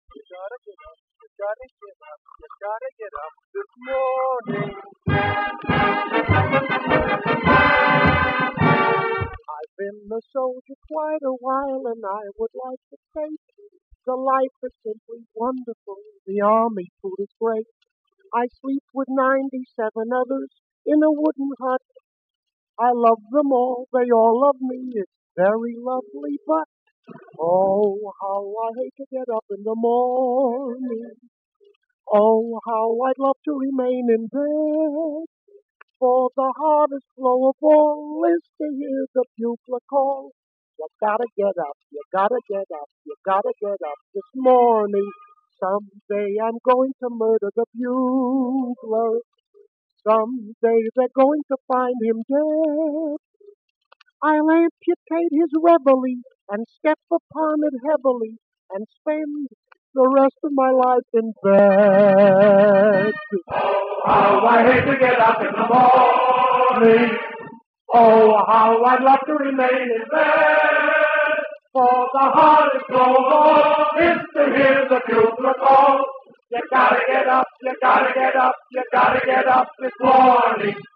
You gotta get up, you gotta get up, you gotta get up this morning. I've been a soldier quite a while and I would like to say the life is simply wonderful. The army food is great. I sleep with 97 others in a wooden hut. I love them all, they all love me. It's very lovely, but oh, how I hate to get up in the morning. Oh, how I'd love to remain in bed. For the hardest blow of all is to hear the bugler call. You gotta get up, you gotta get up, you gotta get up this morning. Someday I'm going to murder the bugler. Someday they're going to find him dead. I'll amputate his reveille and step upon it heavily and spend the rest of my life in bed. How I hate to get up in the morning. Oh, how I'd love to remain in bed. For the hardest blow of all is to hear the bugler call. You gotta get up, you gotta get up, you gotta get up this morning.